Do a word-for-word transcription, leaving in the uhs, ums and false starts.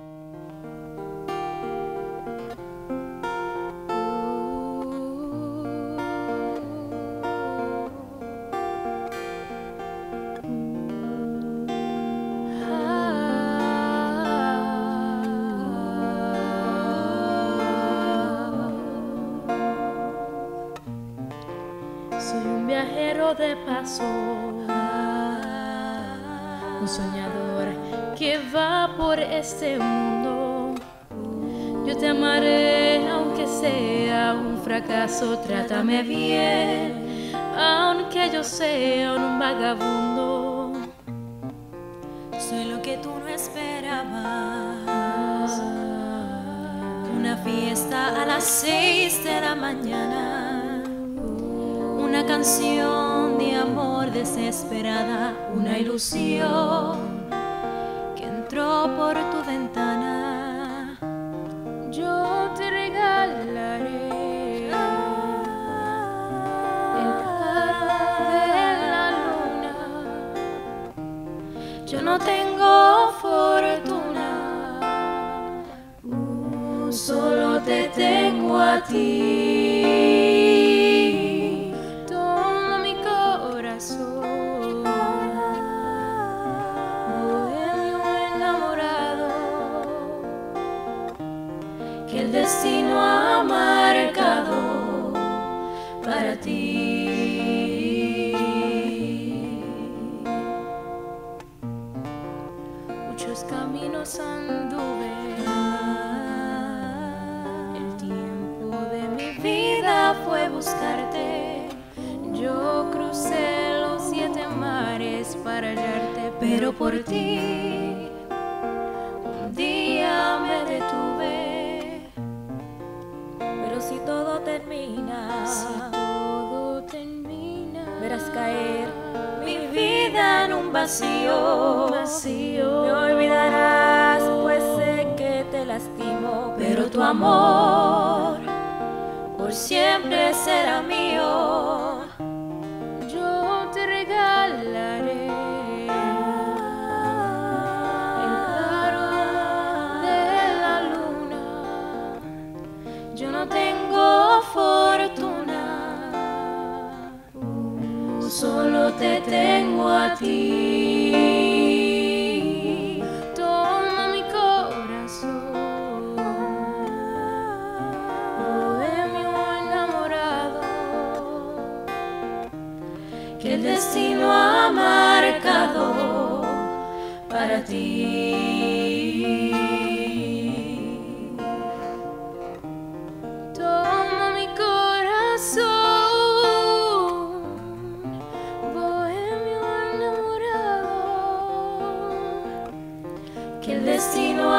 Soy un viajero de paso, un soñador que va por este mundo. Yo te amaré aunque sea un fracaso, trátame bien, aunque yo sea un vagabundo. Soy lo que tú no esperabas, una fiesta a las seis de la mañana, una canción de amor desesperada, una ilusión que entró por tu ventana. Yo te regalaré el claro de la luna. Yo no tengo fortuna, uh, solo te tengo a ti. Toma mi corazón, bohemio enamorado, Que el destino ha marcado para ti. muchos caminos anduve. El tiempo de mi vida fue buscarte. Yo crucé los siete mares para hallarte, Pero por ti un día me detuve. Pero si todo termina, si todo termina, verás caer mi vida en un vacío. vacío. Me olvidarás, pues sé que te lastimo, pero tu amor por siempre será mío. Yo te regalaré el claro de la luna. Yo no tengo fortuna, uh, solo te tengo a ti. Toma mi corazón, bohemio enamorado, Que el destino ha marcado para ti. toma mi corazón, bohemio enamorado, Que el destino